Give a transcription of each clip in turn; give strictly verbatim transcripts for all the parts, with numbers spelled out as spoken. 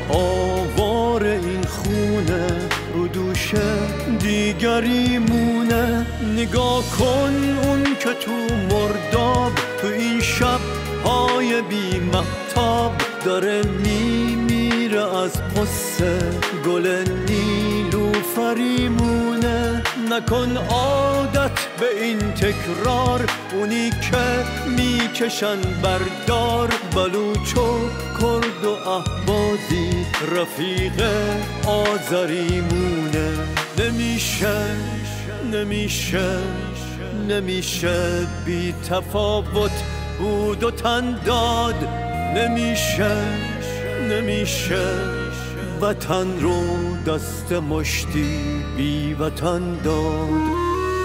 آوار این خونه رو دوش دیگری مونه. نگاه کن اون که تو مرداب تو این شب های بی مهتاب داره میمیره از قصه گل نیلوفری مونه. نکن عادت به این تکرار اونی که میکشن بردار. بلوچ و کرد و اهوازی رفیق آذری مونه. نمیشه نمیشه نمیشه بی تفاوت بود و تن داد. نمیشه نمیشه وطن رو دست مشتی بی وطن داد.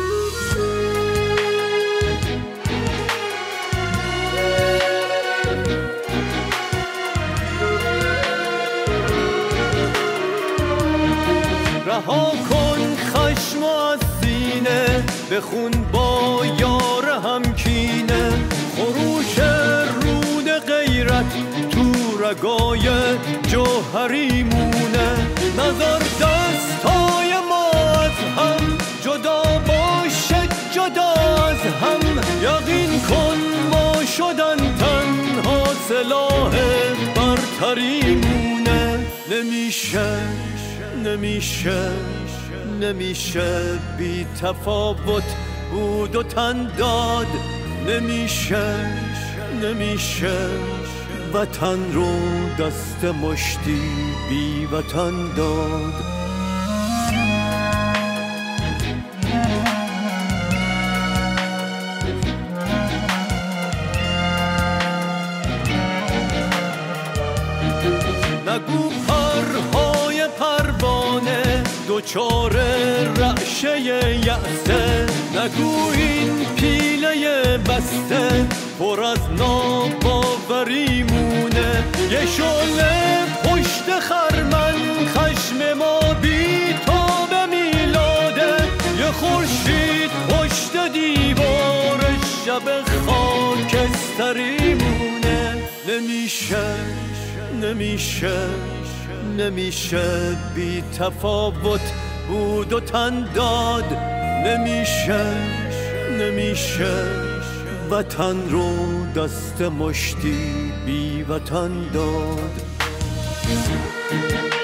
رها کن خشم از سینه بخون با یار همکینه. خروش رود غیرت تو رگای جوهری مونه. نظر دستای ما از هم جدا باشه جدا از هم. یقین کن ما شدن تنها سلاح برتری مونه. نمیشه نمیشه نمیشه بی تفاوت بود و تن داد. نمیشه نمیشه وطن رو دست مشتی بی وطن داد. نگو پرهای پروانه دوچار رعشه یأسه. نگو این پیله بسته پر از ناباوری مونه. یه شعله پشت خرمن خشم ما بی تاب میلاده. یه خورشید پشت دیوار شب خاکستری مونه. نمیشه نمیشه نمیشه بی تفاوت بود و تن داد. نمیشه نمیشه وطن رو دست مشتی بی وطن داد.